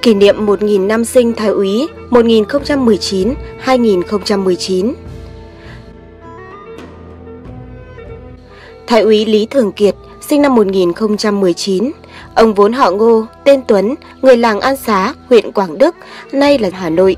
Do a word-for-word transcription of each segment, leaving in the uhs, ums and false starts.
Kỷ niệm một nghìn năm sinh Thái úy một nghìn không trăm mười chín đến hai nghìn không trăm mười chín. Thái úy Lý Thường Kiệt sinh năm một nghìn không trăm mười chín. Ông vốn họ Ngô, tên Tuấn, người làng An Xá, huyện Quảng Đức, nay là Hà Nội.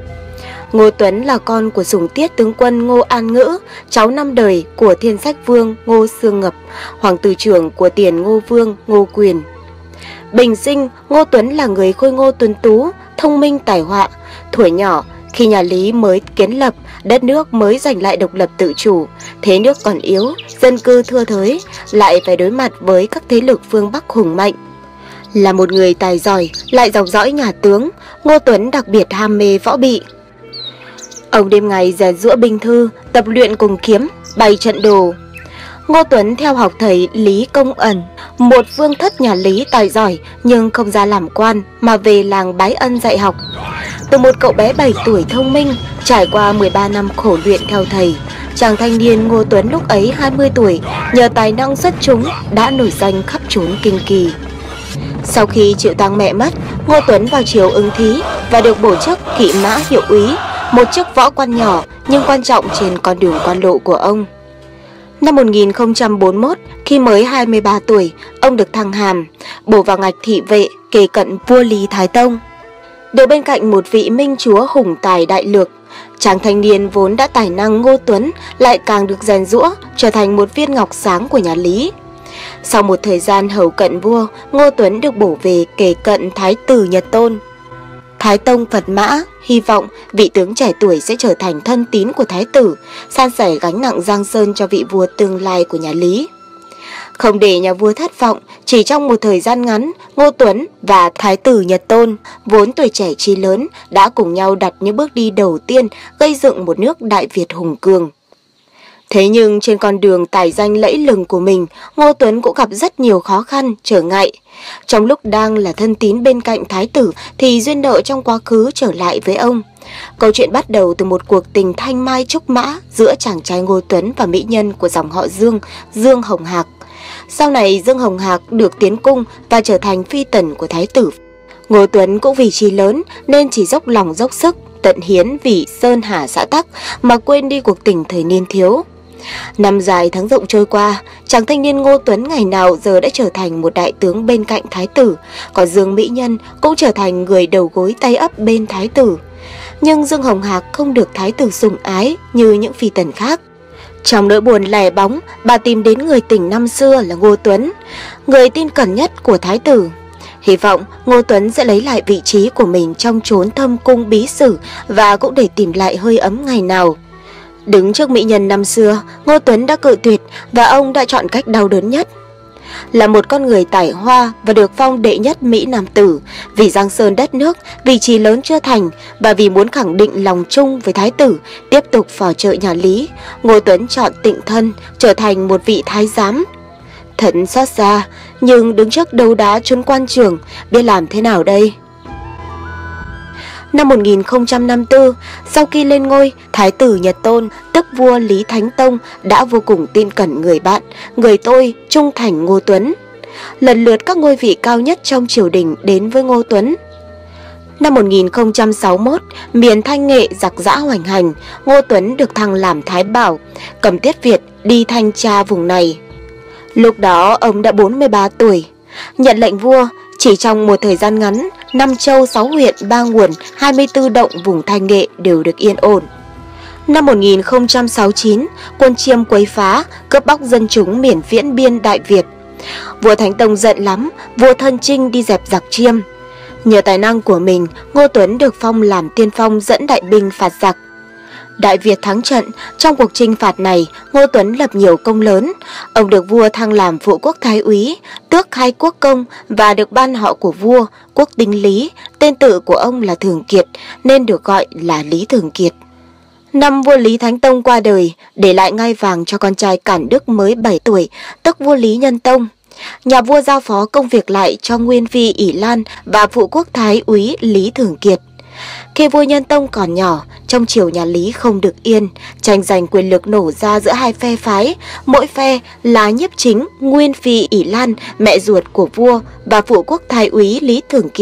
Ngô Tuấn là con của sủng tiết tướng quân Ngô An Ngữ, cháu năm đời của Thiên Sách Vương Ngô Xương Ngập, hoàng tử trưởng của Tiền Ngô Vương Ngô Quyền. Bình sinh, Ngô Tuấn là người khôi ngô tuấn tú, thông minh tài họa. Thuở nhỏ, khi nhà Lý mới kiến lập, đất nước mới giành lại độc lập tự chủ, thế nước còn yếu, dân cư thưa thớt, lại phải đối mặt với các thế lực phương Bắc hùng mạnh. Là một người tài giỏi, lại dòng dõi nhà tướng, Ngô Tuấn đặc biệt ham mê võ bị. Ông đêm ngày rèn giũa binh thư, tập luyện cùng kiếm, bày trận đồ. Ngô Tuấn theo học thầy Lý Công Ẩn, một vương thất nhà Lý tài giỏi nhưng không ra làm quan mà về làng Bái Ân dạy học. Từ một cậu bé bảy tuổi thông minh, trải qua mười ba năm khổ luyện theo thầy, chàng thanh niên Ngô Tuấn lúc ấy hai mươi tuổi, nhờ tài năng xuất chúng đã nổi danh khắp chốn kinh kỳ. Sau khi chịu tang mẹ mất, Ngô Tuấn vào triều ứng thí và được bổ chức kỵ mã hiệu úy, một chức võ quan nhỏ nhưng quan trọng trên con đường quan lộ của ông. Năm một nghìn không trăm bốn mươi mốt, khi mới hai mươi ba tuổi, ông được thăng hàm, bổ vào ngạch thị vệ kề cận vua Lý Thái Tông. Được bên cạnh một vị minh chúa hùng tài đại lược, chàng thanh niên vốn đã tài năng Ngô Tuấn lại càng được rèn giũa trở thành một viên ngọc sáng của nhà Lý. Sau một thời gian hầu cận vua, Ngô Tuấn được bổ về kề cận Thái tử Nhật Tôn. Thái Tông Phật Mã hy vọng vị tướng trẻ tuổi sẽ trở thành thân tín của Thái tử, san sẻ gánh nặng Giang Sơn cho vị vua tương lai của nhà Lý. Không để nhà vua thất vọng, chỉ trong một thời gian ngắn, Ngô Tuấn và Thái tử Nhật Tôn, vốn tuổi trẻ trí lớn, đã cùng nhau đặt những bước đi đầu tiên gây dựng một nước Đại Việt hùng cường. Thế nhưng trên con đường tài danh lẫy lừng của mình, Ngô Tuấn cũng gặp rất nhiều khó khăn, trở ngại. Trong lúc đang là thân tín bên cạnh Thái tử thì duyên nợ trong quá khứ trở lại với ông. Câu chuyện bắt đầu từ một cuộc tình thanh mai trúc mã giữa chàng trai Ngô Tuấn và mỹ nhân của dòng họ Dương, Dương Hồng Hạc. Sau này Dương Hồng Hạc được tiến cung và trở thành phi tần của Thái tử. Ngô Tuấn cũng vì chí lớn nên chỉ dốc lòng dốc sức, tận hiến vì Sơn Hà xã tắc mà quên đi cuộc tình thời niên thiếu. Năm dài tháng rộng trôi qua, chàng thanh niên Ngô Tuấn ngày nào giờ đã trở thành một đại tướng bên cạnh Thái tử, còn Dương mỹ nhân cũng trở thành người đầu gối tay ấp bên Thái tử. Nhưng Dương Hồng Hạc không được Thái tử sủng ái như những phi tần khác. Trong nỗi buồn lẻ bóng, bà tìm đến người tình năm xưa là Ngô Tuấn, người tin cẩn nhất của Thái tử. Hy vọng Ngô Tuấn sẽ lấy lại vị trí của mình trong chốn thâm cung bí sử và cũng để tìm lại hơi ấm ngày nào. Đứng trước mỹ nhân năm xưa, Ngô Tuấn đã cự tuyệt và ông đã chọn cách đau đớn nhất. Là một con người tài hoa và được phong đệ nhất Mỹ Nam tử, vì Giang Sơn đất nước, vì chí lớn chưa thành và vì muốn khẳng định lòng chung với Thái tử, tiếp tục phò trợ nhà Lý, Ngô Tuấn chọn tịnh thân, trở thành một vị thái giám. Thật xót xa, nhưng đứng trước đấu đá chốn quan trường, biết làm thế nào đây? Năm một nghìn không trăm năm mươi tư, sau khi lên ngôi, Thái tử Nhật Tôn, tức vua Lý Thánh Tông, đã vô cùng tin cẩn người bạn, người tôi, trung thành Ngô Tuấn. Lần lượt các ngôi vị cao nhất trong triều đình đến với Ngô Tuấn. Năm một nghìn không trăm sáu mươi mốt, miền Thanh Nghệ giặc giã hoành hành, Ngô Tuấn được thăng làm Thái Bảo, cầm tiết Việt đi thanh tra vùng này. Lúc đó ông đã bốn mươi ba tuổi. Nhận lệnh vua, chỉ trong một thời gian ngắn, năm châu, sáu huyện, ba nguồn, hai mươi tư động vùng Thanh Nghệ đều được yên ổn. Năm một nghìn không trăm sáu mươi chín, quân Chiêm quấy phá, cướp bóc dân chúng miền Viễn Biên Đại Việt. Vua Thánh Tông giận lắm, vua thân chinh đi dẹp giặc Chiêm. Nhờ tài năng của mình, Ngô Tuấn được phong làm tiên phong dẫn đại binh phạt giặc. Đại Việt thắng trận, trong cuộc chinh phạt này, Ngô Tuấn lập nhiều công lớn. Ông được vua thăng làm phụ quốc thái úy, tước hai quốc công và được ban họ của vua, quốc tính Lý. Tên tự của ông là Thường Kiệt, nên được gọi là Lý Thường Kiệt. Năm vua Lý Thánh Tông qua đời, để lại ngai vàng cho con trai Cản Đức mới bảy tuổi, tức vua Lý Nhân Tông. Nhà vua giao phó công việc lại cho nguyên phi ỷ Lan và phụ quốc thái úy Lý Thường Kiệt. Khi vua Nhân Tông còn nhỏ, trong triều nhà Lý không được yên, tranh giành quyền lực nổ ra giữa hai phe phái, mỗi phe là nhiếp chính, nguyên phi ỷ Lan, mẹ ruột của vua, và phụ quốc thái úy Lý Thường Kiệt.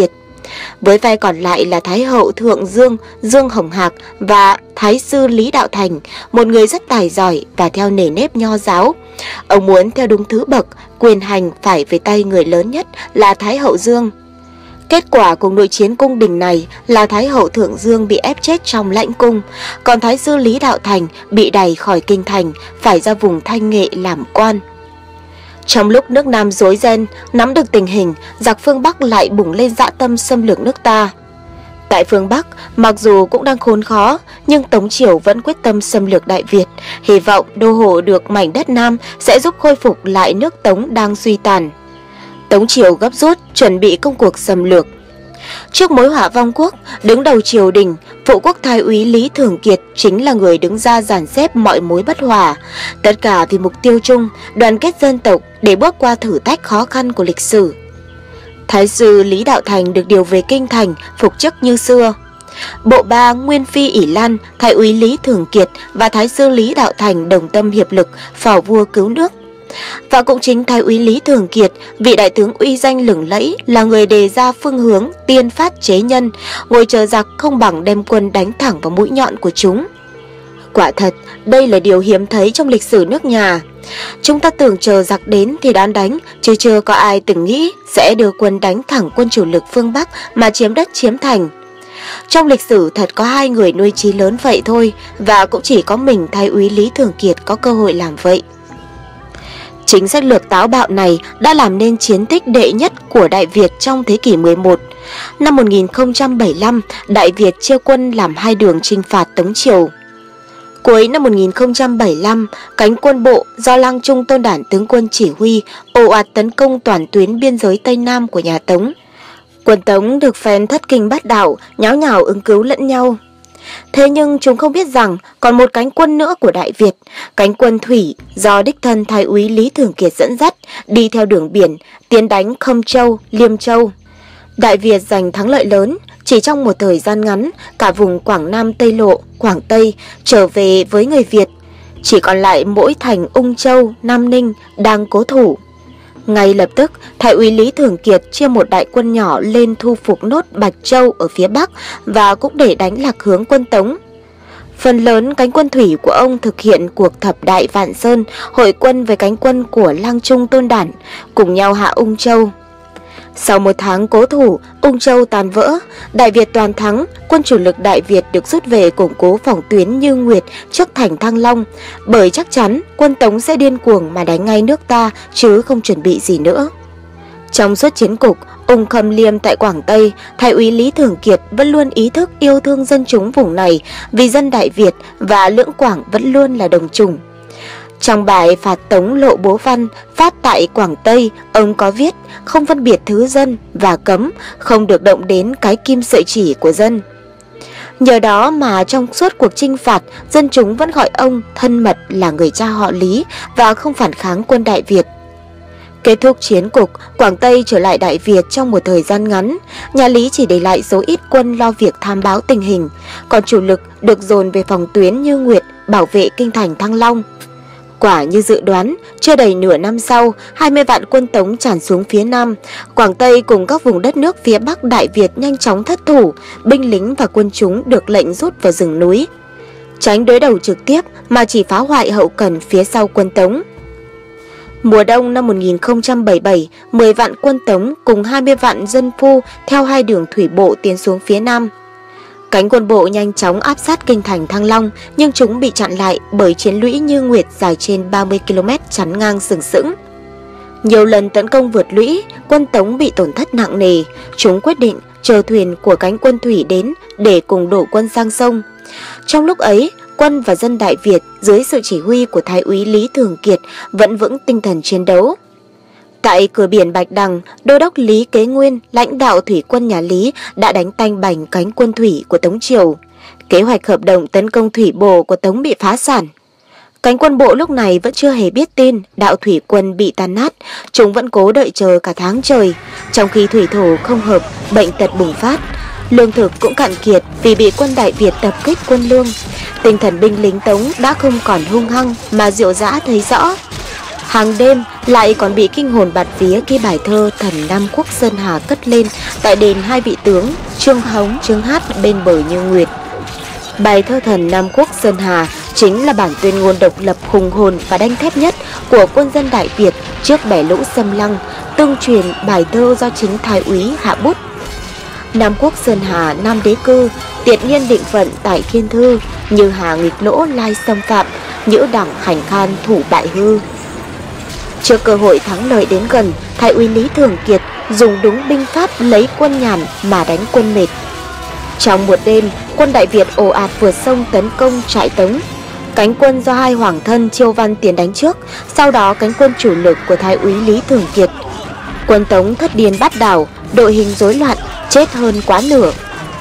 Với vai còn lại là Thái hậu Thượng Dương, Dương Hồng Hạc và Thái sư Lý Đạo Thành, một người rất tài giỏi và theo nề nếp nho giáo. Ông muốn theo đúng thứ bậc, quyền hành phải về tay người lớn nhất là Thái hậu Dương. Kết quả của nội chiến cung đình này là Thái hậu Thượng Dương bị ép chết trong lãnh cung, còn Thái sư Lý Đạo Thành bị đày khỏi kinh thành, phải ra vùng Thanh Nghệ làm quan. Trong lúc nước Nam rối ren, nắm được tình hình, giặc phương Bắc lại bùng lên dã tâm xâm lược nước ta. Tại phương Bắc, mặc dù cũng đang khốn khó, nhưng Tống Triều vẫn quyết tâm xâm lược Đại Việt, hy vọng đô hộ được mảnh đất Nam sẽ giúp khôi phục lại nước Tống đang suy tàn. Tống Triều gấp rút chuẩn bị công cuộc xâm lược. Trước mối họa vong quốc, đứng đầu triều đình, phụ quốc thái úy Lý Thường Kiệt chính là người đứng ra dàn xếp mọi mối bất hòa, tất cả vì mục tiêu chung, đoàn kết dân tộc để bước qua thử thách khó khăn của lịch sử. Thái sư Lý Đạo Thành được điều về kinh thành, phục chức như xưa. Bộ ba Nguyên phi ỷ Lan, thái úy Lý Thường Kiệt và thái sư Lý Đạo Thành đồng tâm hiệp lực phò vua cứu nước. Và cũng chính thái úy Lý Thường Kiệt, vị đại tướng uy danh lừng lẫy, là người đề ra phương hướng tiên phát chế nhân, ngồi chờ giặc không bằng đem quân đánh thẳng vào mũi nhọn của chúng. Quả thật, đây là điều hiếm thấy trong lịch sử nước nhà. Chúng ta tưởng chờ giặc đến thì đón đánh, chứ chưa có ai từng nghĩ sẽ đưa quân đánh thẳng quân chủ lực phương Bắc mà chiếm đất chiếm thành. Trong lịch sử thật có hai người nuôi chí lớn vậy thôi, và cũng chỉ có mình thái úy Lý Thường Kiệt có cơ hội làm vậy. Chính sách lược táo bạo này đã làm nên chiến tích đệ nhất của Đại Việt trong thế kỷ mười một. Năm một nghìn không trăm bảy mươi lăm, Đại Việt chia quân làm hai đường chinh phạt Tống Triều. Cuối năm một nghìn không trăm bảy mươi lăm, cánh quân bộ do Lang Trung Tôn Đản tướng quân chỉ huy ồ ạt tấn công toàn tuyến biên giới Tây Nam của nhà Tống. Quân Tống được phen thất kinh bát đảo, nháo nhào ứng cứu lẫn nhau. Thế nhưng chúng không biết rằng còn một cánh quân nữa của Đại Việt, cánh quân thủy do đích thân thái úy Lý Thường Kiệt dẫn dắt, đi theo đường biển, tiến đánh Khâm Châu, Liêm Châu. Đại Việt giành thắng lợi lớn, chỉ trong một thời gian ngắn, cả vùng Quảng Nam Tây Lộ, Quảng Tây trở về với người Việt. Chỉ còn lại mỗi thành Ung Châu, Nam Ninh đang cố thủ. Ngay lập tức, thái úy Lý Thường Kiệt chia một đại quân nhỏ lên thu phục nốt Bạch Châu ở phía Bắc và cũng để đánh lạc hướng quân Tống. Phần lớn cánh quân thủy của ông thực hiện cuộc thập đại Vạn Sơn, hội quân với cánh quân của Lang Trung Tôn Đản, cùng nhau hạ Ung Châu. Sau một tháng cố thủ, Ung Châu tan vỡ, Đại Việt toàn thắng, quân chủ lực Đại Việt được rút về củng cố phòng tuyến Như Nguyệt trước thành Thăng Long, bởi chắc chắn quân Tống sẽ điên cuồng mà đánh ngay nước ta chứ không chuẩn bị gì nữa. Trong suốt chiến cục Ung Khâm Liêm tại Quảng Tây, thái úy Lý Thường Kiệt vẫn luôn ý thức yêu thương dân chúng vùng này, vì dân Đại Việt và Lưỡng Quảng vẫn luôn là đồng chủng. Trong bài phạt Tống Lộ Bố Văn phát tại Quảng Tây, ông có viết không phân biệt thứ dân và cấm không được động đến cái kim sợi chỉ của dân. Nhờ đó mà trong suốt cuộc chinh phạt, dân chúng vẫn gọi ông thân mật là người cha họ Lý và không phản kháng quân Đại Việt. Kết thúc chiến cục, Quảng Tây trở lại Đại Việt trong một thời gian ngắn, nhà Lý chỉ để lại số ít quân lo việc tham báo tình hình, còn chủ lực được dồn về phòng tuyến Như Nguyệt bảo vệ kinh thành Thăng Long. Quả như dự đoán, chưa đầy nửa năm sau, hai mươi vạn quân Tống tràn xuống phía Nam. Quảng Tây cùng các vùng đất nước phía Bắc Đại Việt nhanh chóng thất thủ, binh lính và quân chúng được lệnh rút vào rừng núi. Tránh đối đầu trực tiếp mà chỉ phá hoại hậu cần phía sau quân Tống. Mùa đông năm một nghìn không trăm bảy mươi bảy, mười vạn quân Tống cùng hai mươi vạn dân phu theo hai đường thủy bộ tiến xuống phía Nam. Cánh quân bộ nhanh chóng áp sát kinh thành Thăng Long, nhưng chúng bị chặn lại bởi chiến lũy Như Nguyệt dài trên ba mươi ki lô mét chắn ngang sừng sững. Nhiều lần tấn công vượt lũy, quân Tống bị tổn thất nặng nề. Chúng quyết định chờ thuyền của cánh quân thủy đến để cùng đổ quân sang sông. Trong lúc ấy, quân và dân Đại Việt dưới sự chỉ huy của thái úy Lý Thường Kiệt vẫn vững tinh thần chiến đấu. Tại cửa biển Bạch Đằng, đô đốc Lý Kế Nguyên, lãnh đạo thủy quân nhà Lý đã đánh tanh bành cánh quân thủy của Tống Triều. Kế hoạch hợp đồng tấn công thủy bộ của Tống bị phá sản. Cánh quân bộ lúc này vẫn chưa hề biết tin đạo thủy quân bị tan nát, chúng vẫn cố đợi chờ cả tháng trời. Trong khi thủy thổ không hợp, bệnh tật bùng phát, lương thực cũng cạn kiệt vì bị quân Đại Việt tập kích quân lương. Tinh thần binh lính Tống đã không còn hung hăng mà Diệu Dã thấy rõ. Hàng đêm lại còn bị kinh hồn bạt vía khi bài thơ Thần Nam Quốc Sơn Hà cất lên tại đền hai vị tướng Trương Hống, Trương Hát bên bờ Như Nguyệt. Bài thơ Thần Nam Quốc Sơn Hà chính là bản tuyên ngôn độc lập hùng hồn và đanh thép nhất của quân dân Đại Việt trước bẻ lũ xâm lăng, tương truyền bài thơ do chính Thái úy hạ bút. Nam Quốc Sơn Hà, Nam Đế Cư, tiện nhiên định phận tại Thiên Thư, như hà nghịch lỗ lai xâm phạm, nhữ đẳng hành khan thủ bại hư. Trước cơ hội thắng lợi đến gần, Thái úy Lý Thường Kiệt dùng đúng binh pháp lấy quân nhàn mà đánh quân mệt. Trong một đêm, quân Đại Việt ồ ạt vượt sông tấn công trại Tống. Cánh quân do hai hoàng thân Chiêu Văn tiến đánh trước, sau đó cánh quân chủ lực của Thái úy Lý Thường Kiệt. Quân Tống thất điên bát đảo, đội hình rối loạn, chết hơn quá nửa.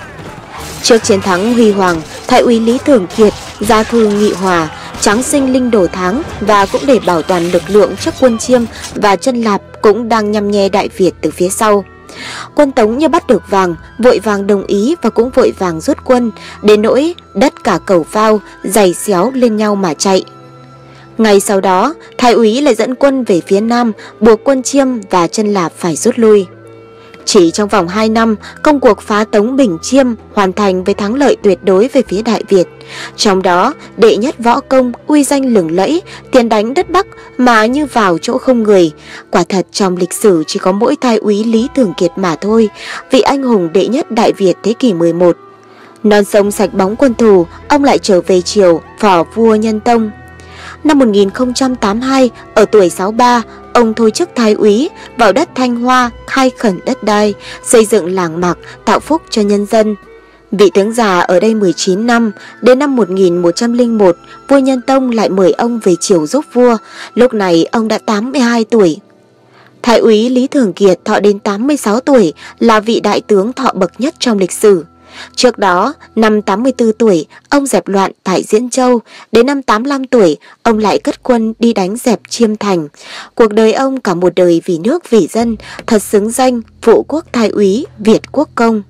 Trước chiến thắng huy hoàng, Thái úy Lý Thường Kiệt ra thư nghị hòa, tráng sinh linh đồ tháng, và cũng để bảo toàn lực lượng trước quân Chiêm và Chân Lạp cũng đang nhăm nhe Đại Việt từ phía sau. Quân Tống như bắt được vàng, vội vàng đồng ý và cũng vội vàng rút quân, đến nỗi đất cả cầu phao giày xéo lên nhau mà chạy. Ngày sau đó, Thái úy lại dẫn quân về phía Nam, buộc quân Chiêm và Chân Lạp phải rút lui. Chỉ trong vòng hai năm, công cuộc phá Tống Bình Chiêm hoàn thành với thắng lợi tuyệt đối về phía Đại Việt. Trong đó, đệ nhất võ công uy danh lừng lẫy, tiền đánh đất Bắc mà như vào chỗ không người. Quả thật trong lịch sử chỉ có mỗi Thái úy Lý Thường Kiệt mà thôi, vị anh hùng đệ nhất Đại Việt thế kỷ mười một. Non sông sạch bóng quân thù, ông lại trở về triều, phò vua Nhân Tông. Năm một nghìn không trăm tám mươi hai, ở tuổi sáu mươi ba, ông thôi chức Thái úy, vào đất Thanh Hoa khai khẩn đất đai, xây dựng làng mạc, tạo phúc cho nhân dân. Vị tướng già ở đây mười chín năm, đến năm một nghìn một trăm lẻ một, vua Nhân Tông lại mời ông về triều giúp vua, lúc này ông đã tám mươi hai tuổi. Thái úy Lý Thường Kiệt thọ đến tám mươi sáu tuổi, là vị đại tướng thọ bậc nhất trong lịch sử. Trước đó, năm tám mươi tư tuổi, ông dẹp loạn tại Diễn Châu. Đến năm tám mươi lăm tuổi, ông lại cất quân đi đánh dẹp Chiêm Thành. Cuộc đời ông cả một đời vì nước vì dân, thật xứng danh Phụ quốc Thái úy Việt Quốc công.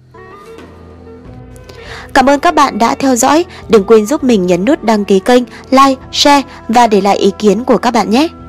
Cảm ơn các bạn đã theo dõi. Đừng quên giúp mình nhấn nút đăng ký kênh, like, share và để lại ý kiến của các bạn nhé.